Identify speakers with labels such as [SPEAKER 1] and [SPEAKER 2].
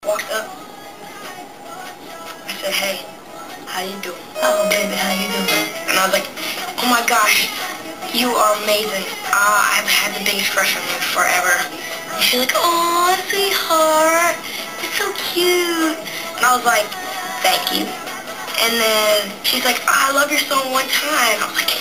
[SPEAKER 1] Walked up. I said, hey, how you doing?
[SPEAKER 2] Oh, baby, how you doing?
[SPEAKER 1] And I was like, oh my gosh, you are amazing. I've had the biggest crush on you forever. And she's like, oh, sweetheart, it's so cute. And I was like, thank you. And then she's like, oh, I love your song one time. I was like,